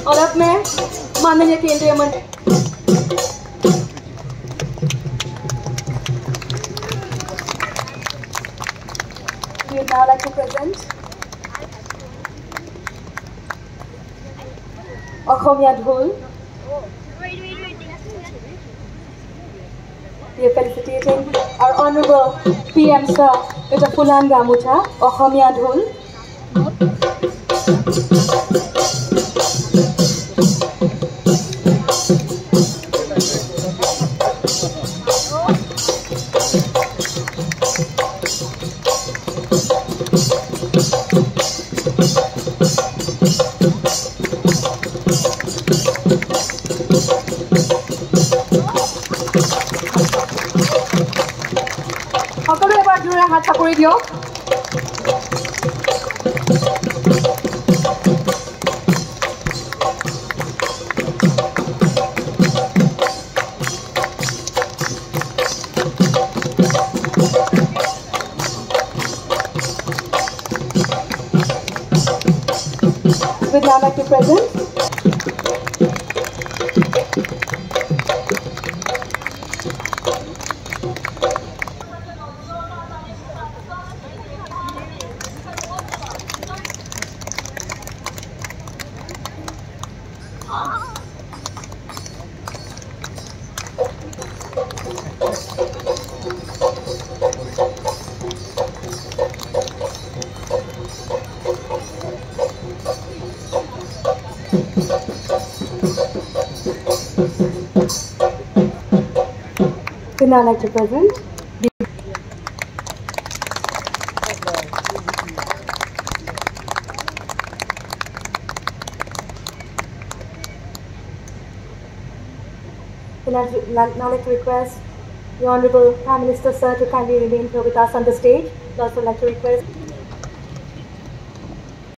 और अब मैं माननीय केंद्रीय मंत्री We would now like to present Akhomia Dhol. We are felicitating our Honorable PM Sir with a Fulan Gamucha, Akhomia Dhol. সকলো এবাৰ জোৰে হাত চাপৰি দিয়ক We'd now like to present We'd now like to present now like to request the Honorable Prime Minister Sir to kindly remain here with us on the stage. We'd also like to request